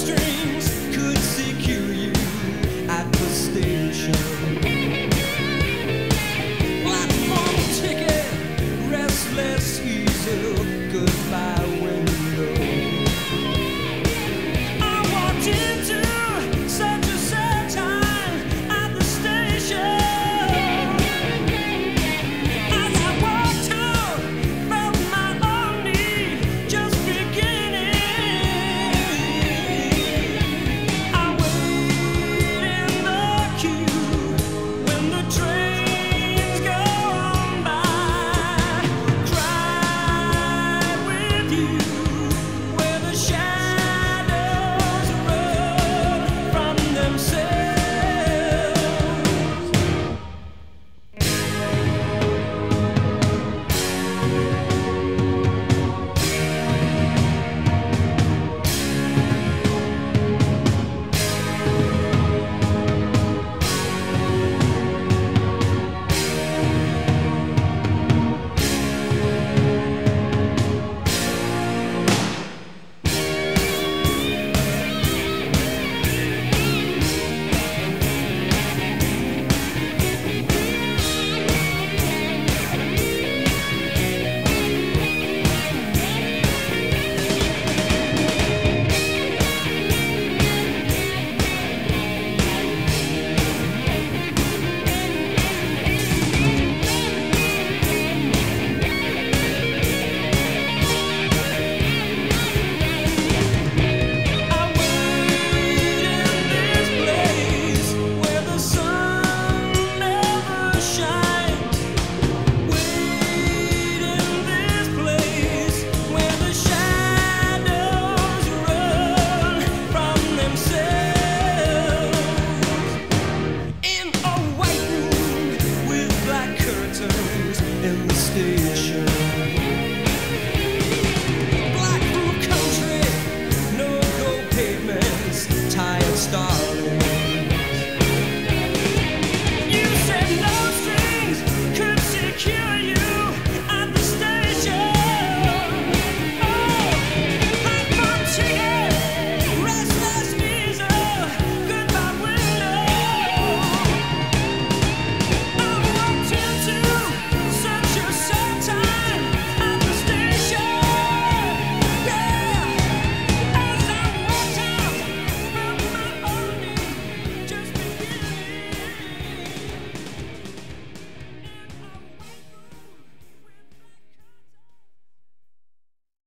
heartstrings could secure you at the station. Platform ticket, restless easel, goodbye window. I walked into such a sad time at the station. As I walked out, felt my own need just beginning. I wait in the queue when the trains go on by. Cried with you where the shadows run from themselves. In the station, black roof country, no gold pavements, tired stars.